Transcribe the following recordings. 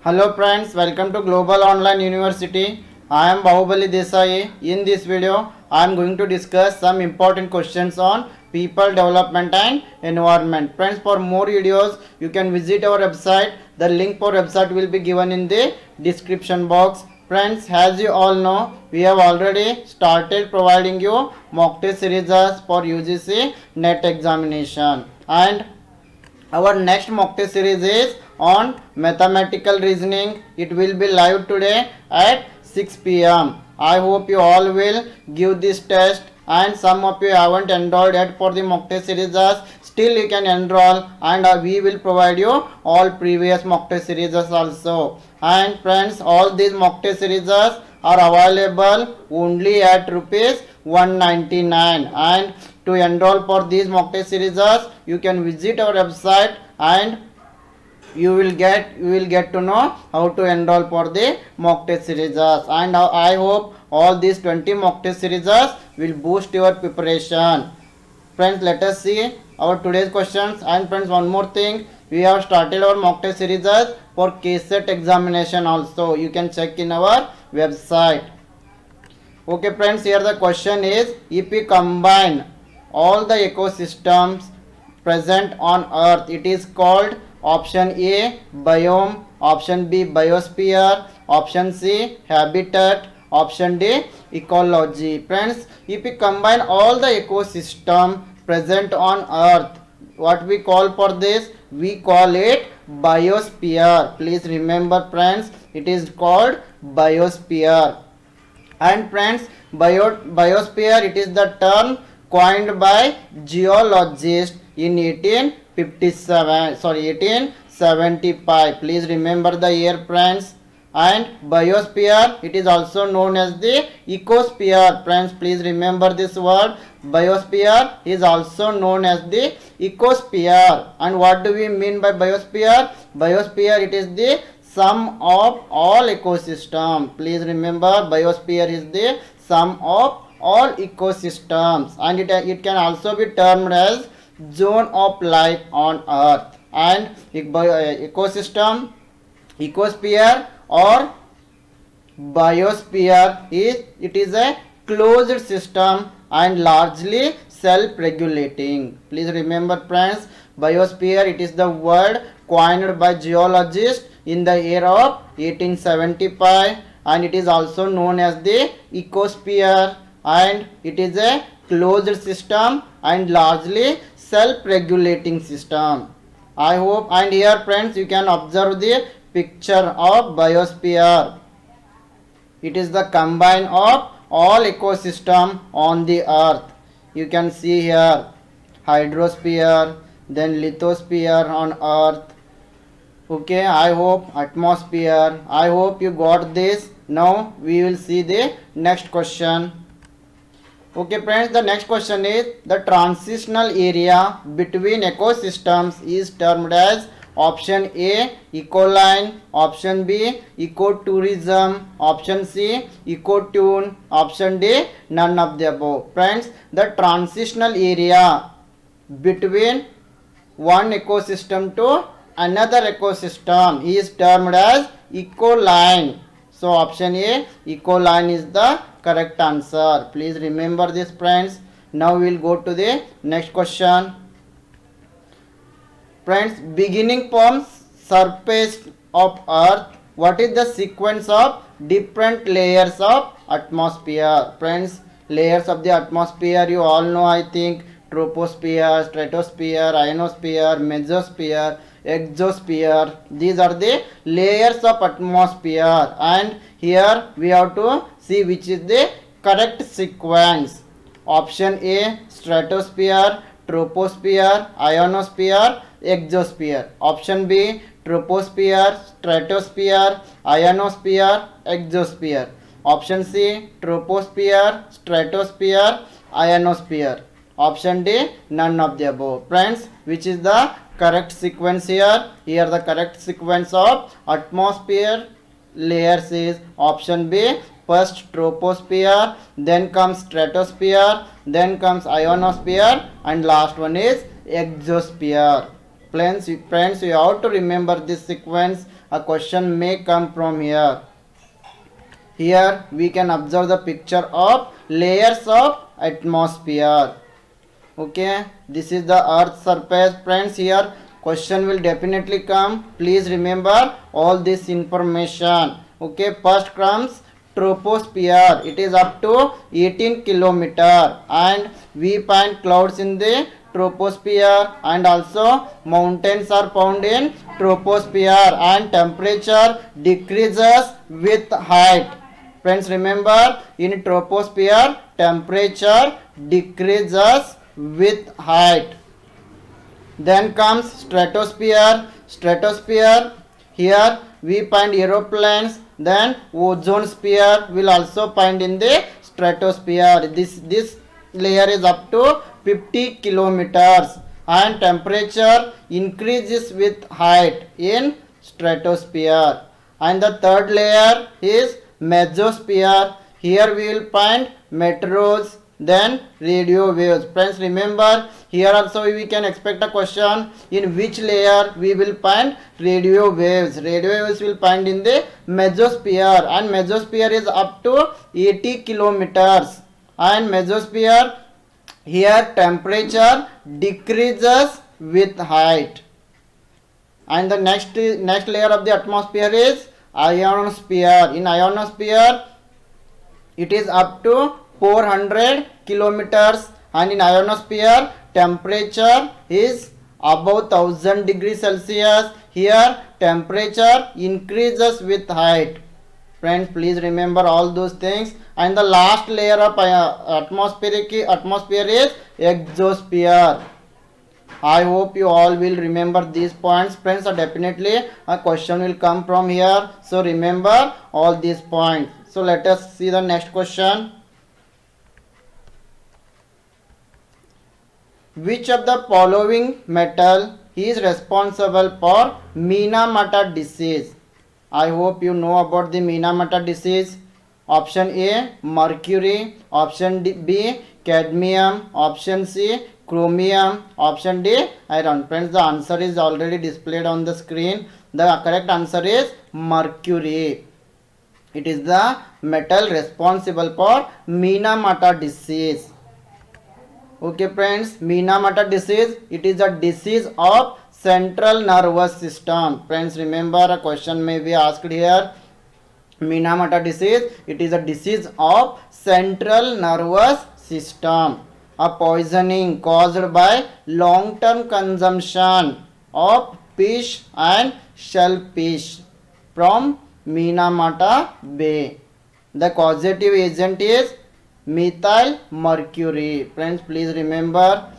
Hello friends, welcome to Global Online University. I am Bahubali Desai. In this video, I am going to discuss some important questions on people development and environment. Friends, for more videos, you can visit our website. The link for website will be given in the description box. Friends, as you all know, we have already started providing you mock test series for UGC NET examination, and our next mock test series is on mathematical reasoning. It will be live today at 6 p.m. I hope you all will give this test, and some of you haven't enrolled yet for the mock test series. Still you can enroll, and we will provide you all previous mock test series also. And friends, all these mock test series are available only at rupees 199, and to enroll for these mock test series you can visit our website, and you will get to know how to enroll for the mock test series. And I hope all these 20 mock test series will boost your preparation. Friends, let us see our today's questions. And friends, one more thing, we have started our mock test series for KSET examination also. You can check in our website. Okay friends, here the question is, if we combine all the ecosystems present on earth, it is called option A biome, option B biosphere, option C habitat, option D ecology. Friends, if we combine all the ecosystem present on earth, what we call for this? We call it biosphere. Please remember friends, it is called biosphere. And friends, biosphere, it is the term coined by geologists in 1875. Please remember the year friends. And biosphere, it is also known as the ecosphere. Friends, please remember this word. Biosphere is also known as the ecosphere. And what do we mean by biosphere? Biosphere, it is the sum of all ecosystem. Please remember, biosphere is the sum of all ecosystems, and it can also be termed as zone of life on earth. And ecosystem, ecosphere or biosphere is a closed system and largely self-regulating. Please remember friends, biosphere, it is the word coined by geologists in the year of 1875, and it is also known as the ecosphere, and it is a closed system and largely self-regulating system. I hope, and here friends, you can observe the picture of biosphere. It is the combine of all ecosystem on the earth. You can see here hydrosphere, then lithosphere on earth. Okay, I hope atmosphere. I hope you got this. Now we will see the next question. Okay friends, the next question is, the transitional area between ecosystems is termed as option A ecoline, option B ecotourism, option C ecotune, option D none of the above. Friends, the transitional area between one ecosystem to another ecosystem is termed as ecoline. So option A ecoline is the correct answer. Please remember this friends. Now we will go to the next question. Friends, beginning from surface of earth, what is the sequence of different layers of atmosphere? Friends, layers of the atmosphere you all know, I think. Troposphere, stratosphere, ionosphere, mesosphere, exosphere. These are the layers of atmosphere, and here we have to see which is the correct sequence. Option A stratosphere, troposphere, ionosphere, exosphere. Option B troposphere, stratosphere, ionosphere, exosphere. Option C troposphere, stratosphere, ionosphere. Option D none of the above. Friends, which is the correct sequence here? Here the correct sequence of atmosphere layers is option B. First troposphere, then comes stratosphere, then comes ionosphere, and last one is exosphere. Friends, you have to remember this sequence, a question may come from here. Here we can observe the picture of layers of atmosphere. Okay, this is the earth surface. Friends, here question will definitely come. Please remember all this information. Okay, first comes troposphere. It is up to 18 kilometer, and we find clouds in the troposphere, and also mountains are found in troposphere, and temperature decreases with height. Friends, remember, in troposphere temperature decreases with height. Then comes stratosphere. Stratosphere, here we find aeroplanes. Then ozone sphere will also find in the stratosphere. This layer is up to 50 kilometers, and temperature increases with height in stratosphere. And the third layer is mesosphere. Here we will find meteors, then radio waves. Friends, remember, here also we can expect a question, in which layer we will find radio waves. Radio waves will find in the mesosphere, and mesosphere is up to 80 kilometers. And mesosphere, here temperature decreases with height. And the next layer of the atmosphere is ionosphere. In ionosphere, it is up to 400 kilometers, and in ionosphere temperature is above 1000 degrees Celsius. Here temperature increases with height. Friends, please remember all those things. And the last layer of atmosphere is exosphere. I hope you all will remember these points. Friends, definitely a question will come from here, so remember all these points. So let us see the next question. Which of the following metal is responsible for Minamata disease? I hope you know about the Minamata disease. Option A, mercury. Option B, cadmium. Option C, chromium. Option D, iron. Friends, the answer is already displayed on the screen. The correct answer is mercury. It is the metal responsible for Minamata disease. Okay friends, Minamata disease, it is a disease of central nervous system. Friends, remember, a question may be asked here. Minamata disease, it is a disease of central nervous system. A poisoning caused by long-term consumption of fish and shellfish from Minamata Bay. The causative agent is methyl mercury. Friends, please remember.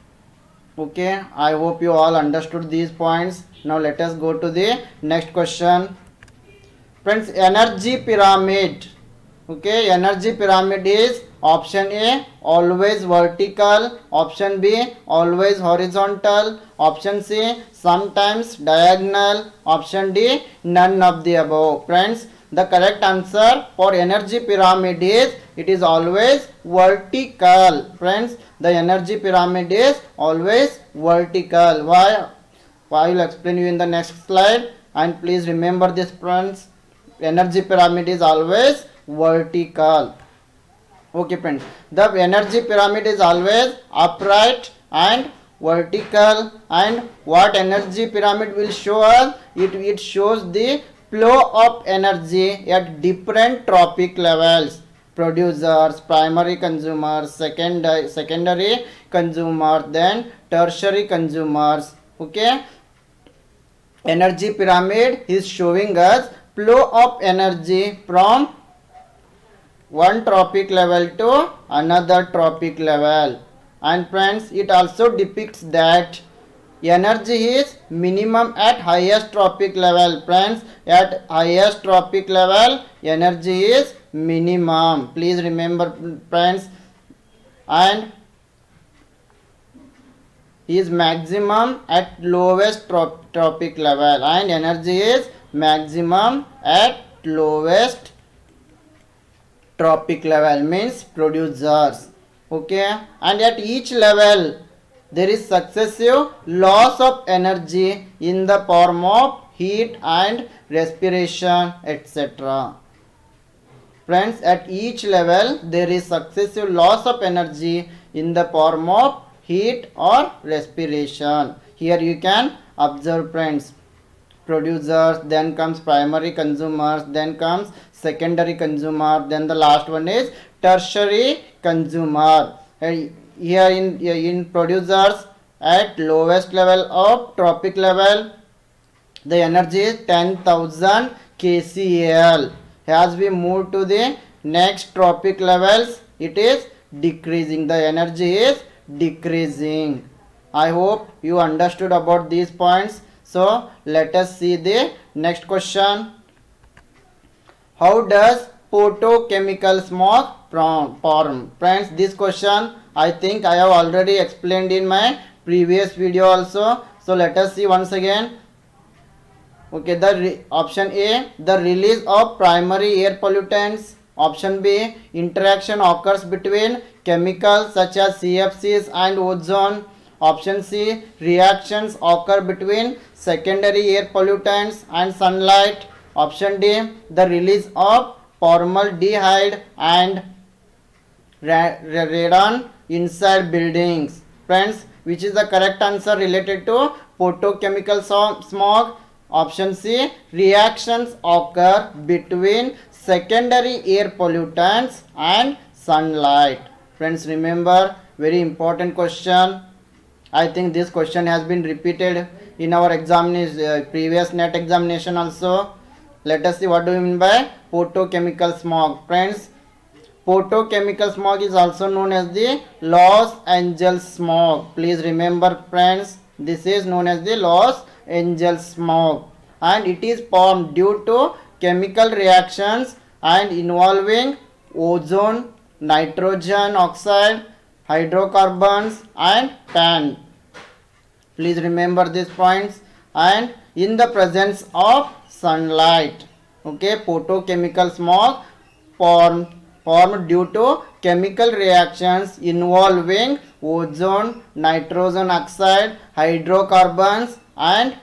Okay, I hope you all understood these points. Now let us go to the next question. Friends, energy pyramid. Okay, energy pyramid is option A, always vertical. Option B, always horizontal. Option C, sometimes diagonal. Option D, none of the above. Friends, the correct answer for energy pyramid is, it is always vertical. Friends, the energy pyramid is always vertical. Why? I will explain you in the next slide. And please remember this, friends. Energy pyramid is always vertical. Okay friends, the energy pyramid is always upright and vertical. And what energy pyramid will show us? It shows the flow of energy at different trophic levels. Producers, primary consumers, secondary consumers, then tertiary consumers. Okay, energy pyramid is showing us flow of energy from one trophic level to another trophic level. And friends, it also depicts that energy is minimum at highest trophic level. Friends, at highest trophic level energy is minimum. Please remember, friends. And is maximum at lowest trophic level, and energy is maximum at lowest trophic level, means producers. Okay, and at each level there is successive loss of energy in the form of heat and respiration, etc. Friends, at each level there is successive loss of energy in the form of heat or respiration. Here you can observe, friends, producers, then comes primary consumers, then comes secondary consumer, then the last one is tertiary consumer. And here in producers, at lowest level of tropic level, the energy is 10,000 kcal. As we move to the next tropic levels, it is decreasing. The energy is decreasing. I hope you understood about these points. So let us see the next question. How does photochemical smog form? Friends, this question I think I have already explained in my previous video also. So let us see once again. Okay, the option A, the release of primary air pollutants. Option B, interaction occurs between chemicals such as CFCs and ozone. Option C, reactions occur between secondary air pollutants and sunlight. Option D, the release of formaldehyde and radon inside buildings. Friends, which is the correct answer related to photochemical smog? Option C, reactions occur between secondary air pollutants and sunlight. Friends, remember, very important question. I think this question has been repeated in our previous NET examination also. Let us see what do we mean by photochemical smog. Friends, photochemical smog is also known as the Los Angeles smog. Please remember, friends, this is known as the Los Angeles smog, and it is formed due to chemical reactions and involving ozone, nitrogen oxide, hydrocarbons and PAN. Please remember these points. And in the presence of sunlight. Okay, photochemical smog formed due to chemical reactions involving ozone, nitrogen oxide, hydrocarbons and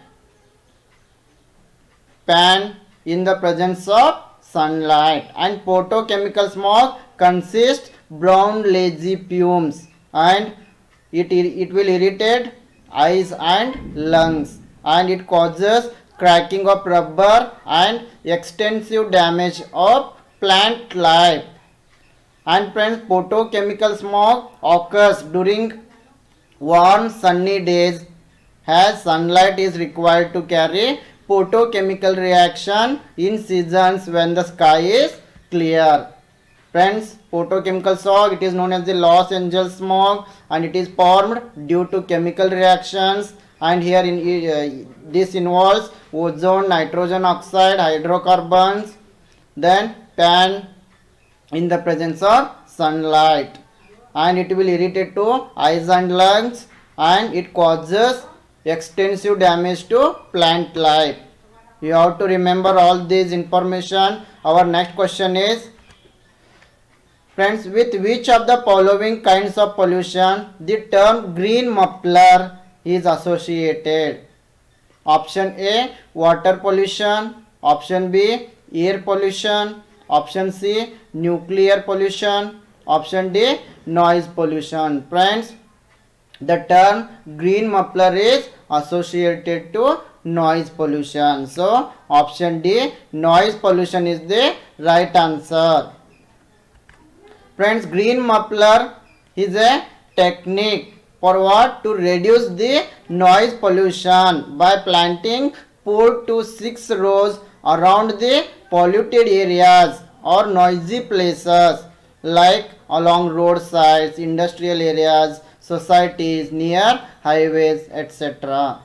PAN in the presence of sunlight. And photochemical smog consists brown lazy fumes, and it will irritate eyes and lungs, and it causes cracking of rubber and extensive damage of plant life. And friends, photochemical smog occurs during warm sunny days, as sunlight is required to carry photochemical reaction in seasons when the sky is clear. Friends, photochemical smog, it is known as the Los Angeles smog, and it is formed due to chemical reactions, and here this involves ozone, nitrogen oxide, hydrocarbons, then PAN in the presence of sunlight, and it will irritate to eyes and lungs, and it causes extensive damage to plant life. You have to remember all this information. Our next question is, friends, with which of the following kinds of pollution the term green muffler is associated? Option A, water pollution. Option B, air pollution. Option C, nuclear pollution. Option D, noise pollution. Friends, the term green muffler is associated to noise pollution. So option D, noise pollution is the right answer. Friends, green muffler is a technique for what? To reduce the noise pollution by planting 4 to 6 rows around the polluted areas or noisy places like along roadsides, industrial areas, societies, near highways, etc.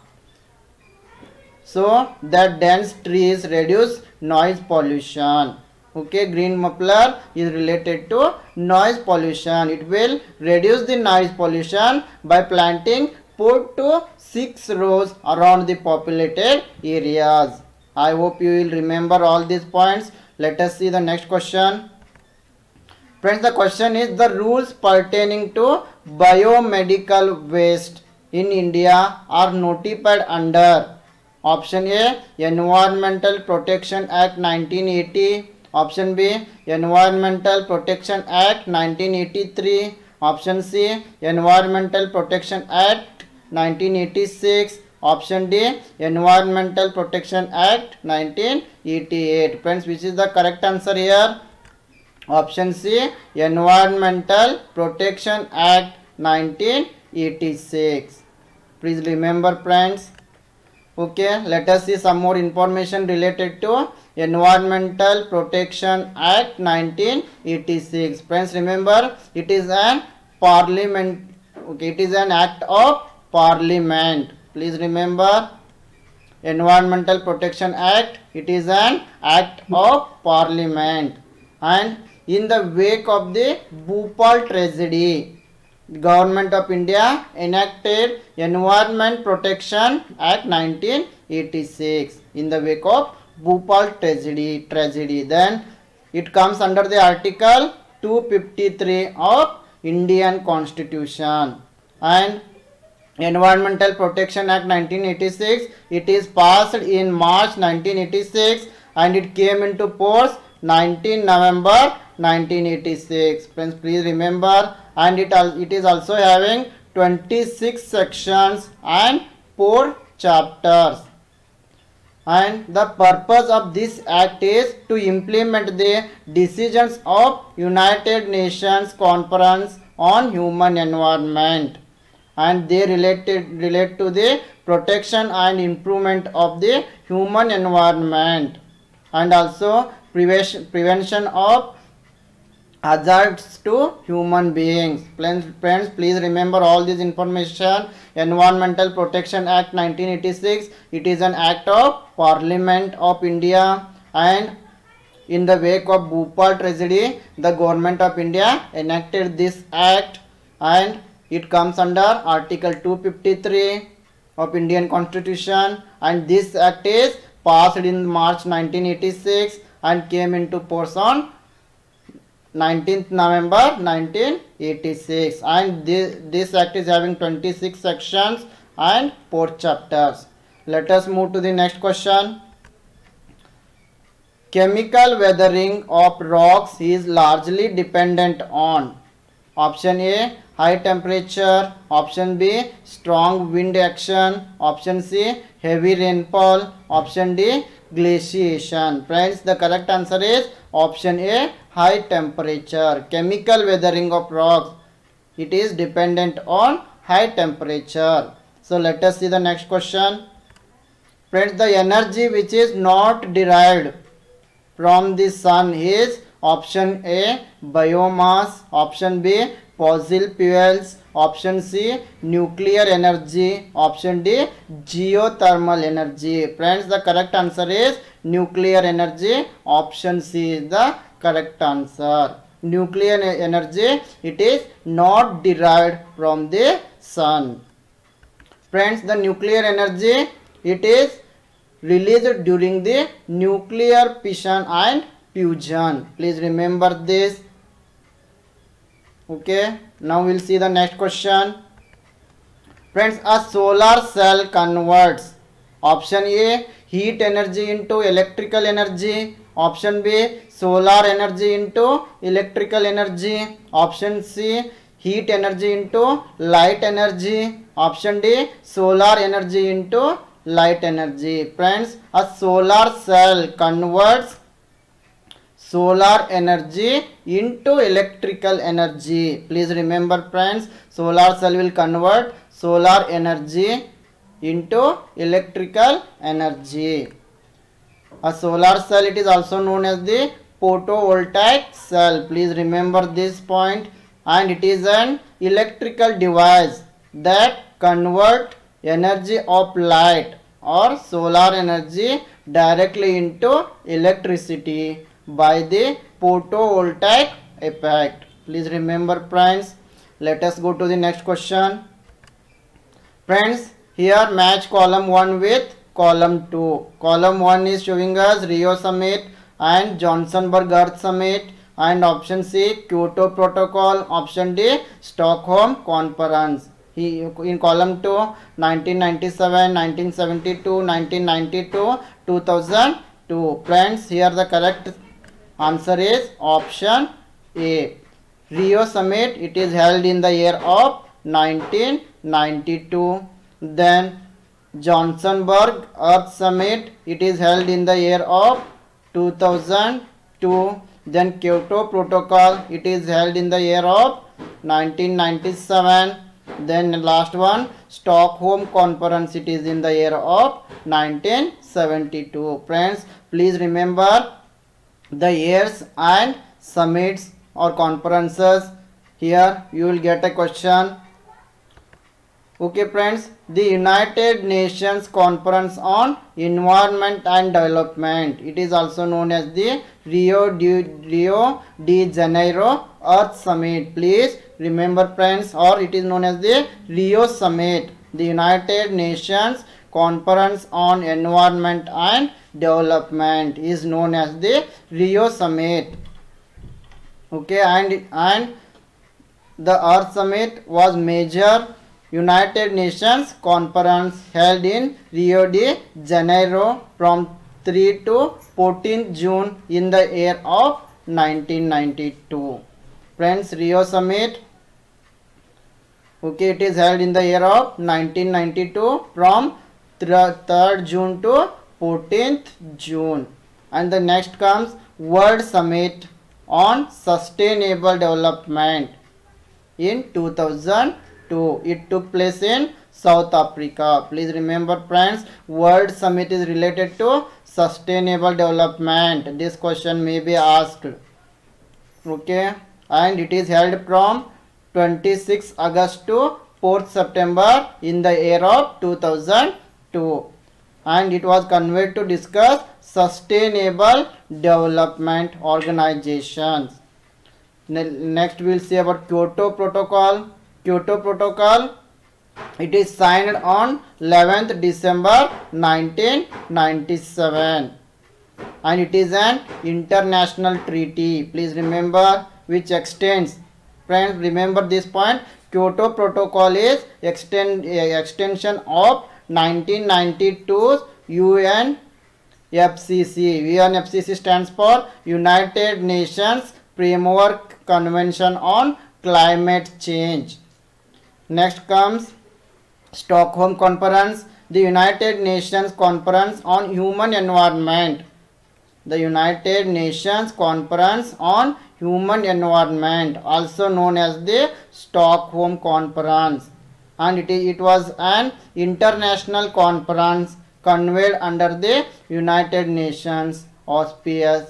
So that dense trees reduce noise pollution. Okay, green muffler is related to noise pollution. It will reduce the noise pollution by planting 4 to 6 rows around the populated areas. I hope you will remember all these points. Let us see the next question. Friends, the question is, the rules pertaining to biomedical waste in India are notified under. Option A, Environmental Protection Act 1980. Option B, Environmental Protection Act 1983. Option C, Environmental Protection Act 1986. Option D, Environmental Protection Act 1988. Friends, which is the correct answer here? Option C, Environmental Protection Act 1986. Please remember, friends. Okay, let us see some more information related to Environmental Protection Act 1986. Friends, remember, it is an parliament. Okay, it is an act of parliament. Please remember, Environmental Protection Act, it is an act of parliament. And in the wake of the Bhopal tragedy, the Government of India enacted Environment Protection Act 1986 in the wake of Bhopal tragedy. Then it comes under the Article 253 of Indian Constitution. And Environmental Protection Act 1986, it is passed in March 1986 and it came into force 19 November 1986. Friends, please remember, and it is also having 26 sections and 4 chapters. And the purpose of this act is to implement the decisions of United Nations Conference on Human Environment, and they relate to the protection and improvement of the human environment, and also prevention of hazards to human beings. Friends, please remember all this information. Environmental Protection Act 1986, it is an act of Parliament of India, and in the wake of Bhopal tragedy, the Government of India enacted this act, and it comes under Article 253 of Indian Constitution, and this act is passed in March 1986 and came into force on 19th November 1986, and this act is having 26 sections and 4 chapters. Let us move to the next question. Chemical weathering of rocks is largely dependent on Option A, high temperature. Option B, strong wind action. Option C, heavy rainfall. Option D, glaciation. Friends, the correct answer is Option A, high temperature. Chemical weathering of rocks, it is dependent on high temperature. So let us see the next question. Friends, the energy which is not derived from the sun is Option A, biomass. Option B, fossil fuels. Option C, nuclear energy. Option D, geothermal energy. Friends, the correct answer is nuclear energy. Option C is the correct answer. Nuclear energy, it is not derived from the sun. Friends, the nuclear energy, it is released during the nuclear fission and fusion. Please remember this. Okay, now we'll see the next question. Friends, a solar cell converts Option A, heat energy into electrical energy. Option B, solar energy into electrical energy. Option C, heat energy into light energy. Option D, solar energy into light energy. Friends, a solar cell converts solar energy into electrical energy. Please remember, friends, solar cell will convert solar energy into electrical energy. A solar cell, it is also known as the photovoltaic cell. Please remember this point. And it is an electrical device that convert energy of light or solar energy directly into electricity by the photovoltaic effect. Please remember, friends. Let us go to the next question. Friends, here match column 1 with column 2. Column 1 is showing us Rio Summit and Johnsonburg Earth Summit, and option C, Kyoto Protocol. Option D, Stockholm Conference. He in column 2, 1997, 1972, 1992, 2002. Friends, here the correct answer is option A. Rio Summit, it is held in the year of 1992. Then Johnsonburg Earth Summit, it is held in the year of 2002. Then Kyoto Protocol, it is held in the year of 1997. Then last one, Stockholm Conference, it is in the year of 1972. Friends, please remember the years and summits or conferences. Here you will get a question. Okay friends, the United Nations Conference on Environment and Development, it is also known as the Rio de Janeiro Earth Summit. Please remember friends, or it is known as the Rio Summit. The United Nations Conference on Environment and Development is known as the Rio Summit. Okay, and the Earth Summit was major United Nations Conference held in Rio de Janeiro from 3 to 14 June in the year of 1992. Friends, Rio Summit, okay, it is held in the year of 1992 from 3rd June to 14th June. And the next comes World Summit on Sustainable Development in 2002. It took place in South Africa. Please remember friends, World Summit is related to sustainable development. This question may be asked. Okay, and it is held from 26 August to 4th September in the year of 2002. And it was convened to discuss sustainable development organizations. Next we will see about Kyoto Protocol. Kyoto Protocol, it is signed on 11th December 1997 and it is an international treaty. Please remember, which extends, friends remember this point, Kyoto Protocol is extension of 1992's UNFCCC. UNFCCC stands for United Nations Framework Convention on Climate Change. Next comes Stockholm Conference, the United Nations Conference on Human Environment. The United Nations Conference on Human Environment, also known as the Stockholm Conference, and it was an international conference convened under the United Nations auspices.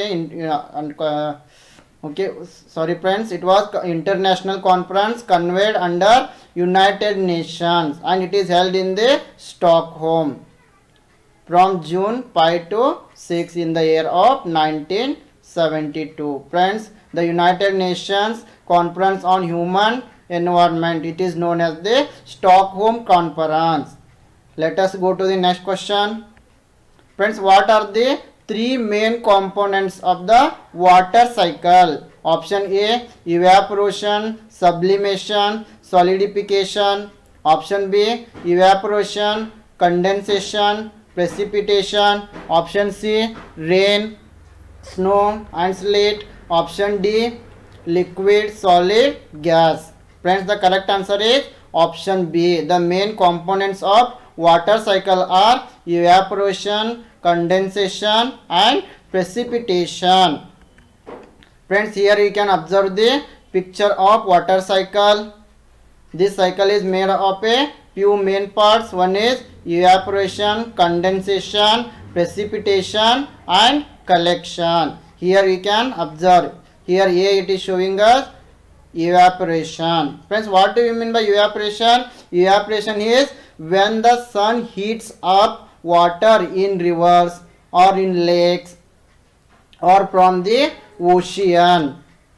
Okay, sorry friends, it was international conference convened under United Nations and it is held in the Stockholm from June 5 to 6 in the year of 1972. Friends, the United Nations Conference on Human Environment, it is known as the Stockholm Conference. Let us go to the next question. Friends, what are the three main components of the water cycle? Option A, evaporation, sublimation, solidification. Option B, evaporation, condensation, precipitation. Option C, rain, snow and sleet. Option D, liquid, solid, gas. Friends, the correct answer is option B. The main components of water cycle are evaporation, condensation and precipitation. Friends, here you can observe the picture of water cycle. This cycle is made of a few main parts. One is evaporation, condensation, precipitation and collection. Here you can observe, here A, it is showing us evaporation. Friends, what do you mean by evaporation? Evaporation is when the sun heats up water in rivers or in lakes or from the ocean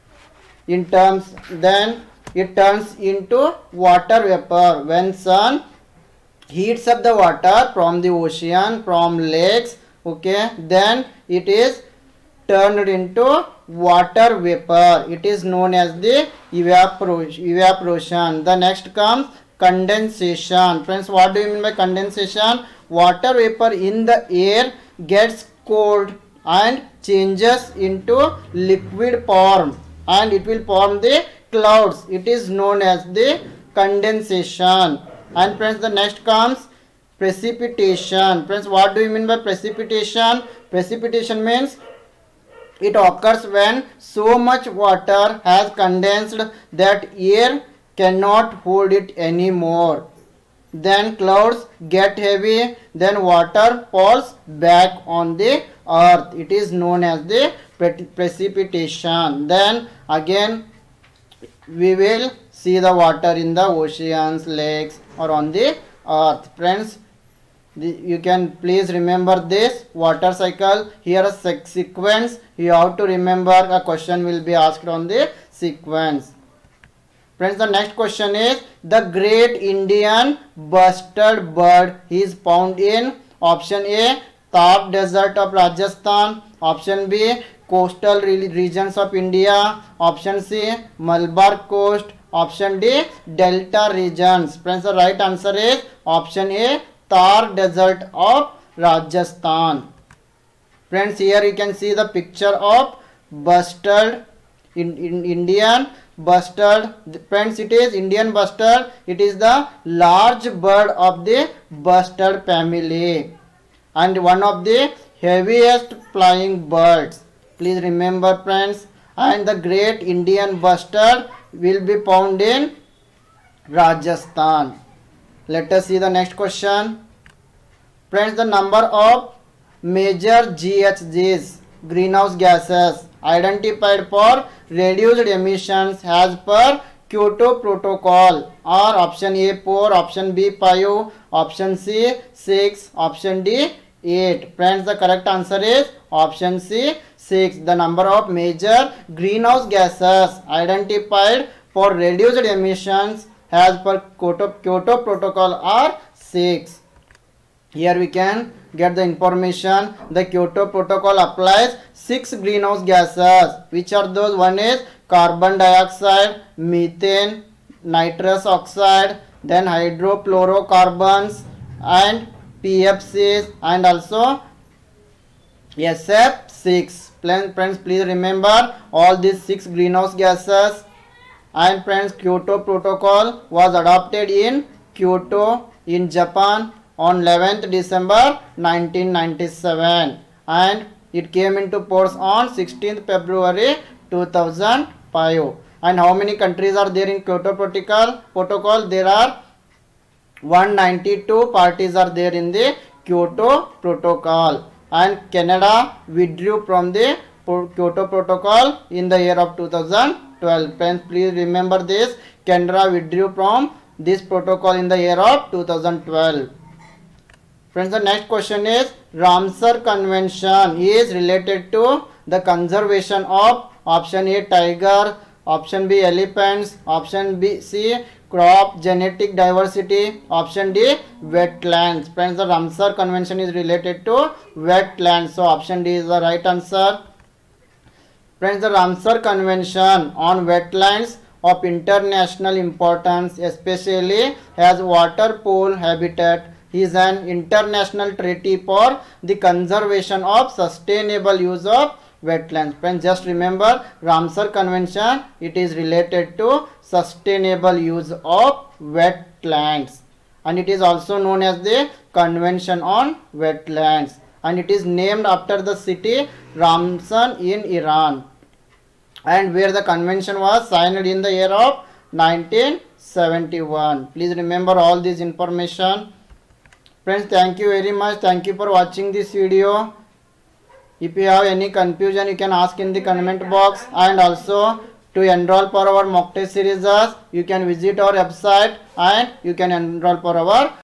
then it turns into water vapor. When sun heats up the water from the ocean, from lakes, okay, then it is turned into water vapor. It is known as the evaporation. The next comes condensation. Friends, what do you mean by condensation? Water vapor in the air gets cooled and changes into liquid form and it will form the clouds. It is known as the condensation. And friends, the next comes precipitation. Friends, what do you mean by precipitation? Precipitation means it occurs when so much water has condensed that air cannot hold it anymore. Then clouds get heavy, then water falls back on the earth. It is known as the precipitation. Then again we will see the water in the oceans, lakes or on the earth. Friends, you can please remember this water cycle. Here a sequence you have to remember. A question will be asked on the sequence. Friends, the next question is the great Indian bustard bird is found in option A Thar desert of Rajasthan, option B coastal regions of India, option C Malabar coast, option D delta regions. Friends, the right answer is option A Thar desert of Rajasthan. Friends, here you can see the picture of bustard in Indian bustard. Friends, it is Indian bustard. It is the large bird of the bustard family and one of the heaviest flying birds. Please remember, friends. And the great Indian bustard will be found in Rajasthan. Let us see the next question. Friends, the number of major GHGs, greenhouse gases, identified for reduced emissions as per Kyoto Protocol are option A 4, option B 5, option C 6, option D 8. Friends, the correct answer is option C 6. The number of major greenhouse gases identified for reduced emissions as per Kyoto Protocol are 6. Here we can get the information. The Kyoto Protocol applies 6 greenhouse gases. Which are those? One is carbon dioxide, methane, nitrous oxide, then hydrofluorocarbons and PFCs and also SF6. Friends, please remember all these 6 greenhouse gases. And friends, Kyoto Protocol was adopted in Kyoto in Japan on 11th December 1997 and it came into force on 16th February 2005. And how many countries are there in Kyoto Protocol? There are 192 parties are there in the Kyoto Protocol, and Canada withdrew from the Kyoto Protocol in the year of 2012. Friends, please remember this. Canada withdrew from this protocol in the year of 2012. Friends, the next question is Ramsar Convention is related to the conservation of option A tiger, option B elephants, option B C crop genetic diversity, option D wetlands. Friends, the Ramsar Convention is related to wetlands, so option D is the right answer. Friends, the Ramsar Convention on wetlands of international importance, especially as water pool habitat, is an international treaty for the conservation of sustainable use of wetlands. Friends, just remember Ramsar Convention, it is related to sustainable use of wetlands and it is also known as the Convention on Wetlands and it is named after the city Ramsan in Iran and where the convention was signed in the year of 1971. Please remember all this information. Friends, thank you very much. Thank you for watching this video. If you have any confusion, you can ask in the comment box, and also to enroll for our mock test series, you can visit our website and you can enroll for our